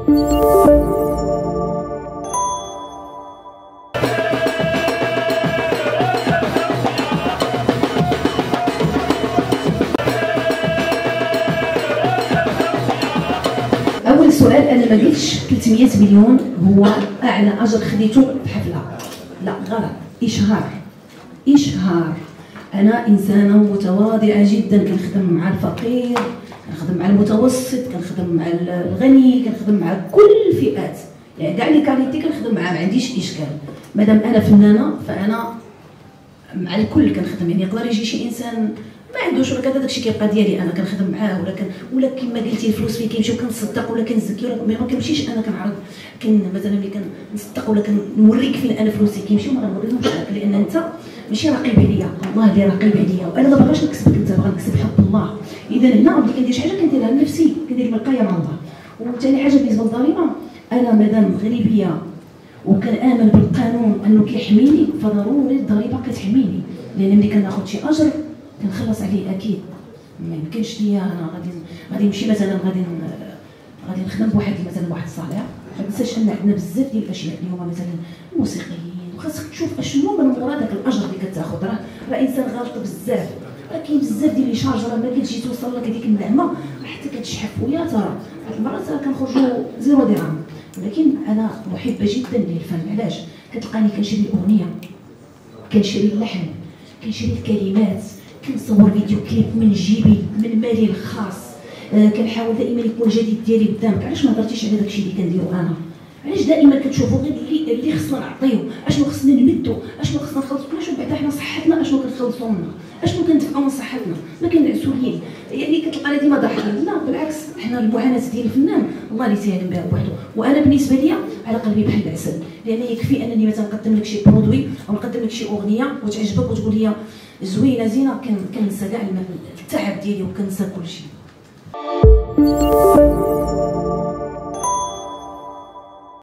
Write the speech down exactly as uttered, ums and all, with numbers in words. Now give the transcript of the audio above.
اول سؤال، انا ما قلتش ثلاثمية مليون هو اعلى اجر خديته في حفله، لا غلط، اشهار اشهار. انا انسانه متواضعه جدا، كنخدم مع الفقير، كنخدم مع المتوسط، كنخدم مع الغني، كنخدم مع كل الفئات، يعني كاع لي كاليتي كنخدم معاه، ما عنديش اشكال. مادام انا فنانه فانا مع الكل كنخدم، يعني يقدر يجي شي انسان ما عندوش ولا كذا، داكشي كيبقى ديالي انا كنخدم معاه، ولا كن ولا كما قلتي الفلوس فين كيمشيو كنصدق ولا كنزكي، ولا ما كنمشيش انا كنعرض، كن مثلا ملي كنصدق ولا كنوريك فين انا فلوسي كيمشيو، ما غنوريهمش لك، لان انت ماشي رقيب عليا، الله اللي رقيب عليا، وانا ما باغاش نكسبك انت، باغا نكسب حب الله. اذا هنا ملي كندير شي حاجه كنديرها لنفسي، كندير ملقايه مع الله. وثاني حاجه بالنسبه للضريبه، انا مادام مغربيه وكنامن بالقانون انه كيحميني، فضروري الضريبه كتحميني، لان ملي كناخذ شي اجر كنخلص عليه اكيد. ما يمكنش ليا انا غادي غادي نمشي مثلا غادي غادي نخدم بواحد مثلا واحد الصالير، ما تنساش ان عندنا بزاف ديال الاشياء اللي هما مثلا الموسيقيين، وخاصك تشوف اشنو من وراء داك الاجر اللي كتاخذ. راه راه انسان غالط بزاف، راه كاين بزاف ديال لي شارج، راه ما كتجي توصل لك هذيك النعمه حتى كتشحف ويا ترى بعض المرات راه كنخرجوا زيرو درهم. ولكن انا محبه جدا للفن، علاش؟ كتلقاني كنشري الاغنيه، كنشري اللحن، كنشري الكلمات، كنصور فيديو كليب من جيبي من مالي الخاص، آه كنحاول دائما يكون الجديد ديالي قدامك. علاش ما هضرتيش على داكشي اللي كنديرو انا؟ علاش دائما كتشوفوا غير اللي اللي خصنا نعطيو، اشنو خصنا نمدو، اشنو خصنا نخلصوا، علاش بعدا حنا صحتنا اشنو كنخلصوا منها، اشنو كندفعوا من صحتنا، ما كنعسوا ليه، يعني كتلقى ديما ضحكين. لا بالعكس، حنا المعاناه ديال الفنان الله اللي يسهل بها بوحدو. وانا بالنسبه لي على قلبي بحال العسل، لان يكفي انني مثلا نقدم لك شي برودوي او نقدم لك شي اغنيه وتعجبك وتقول لي زوينه زينه، كننسى كاع التعب ديالي وكننسى كل شيء.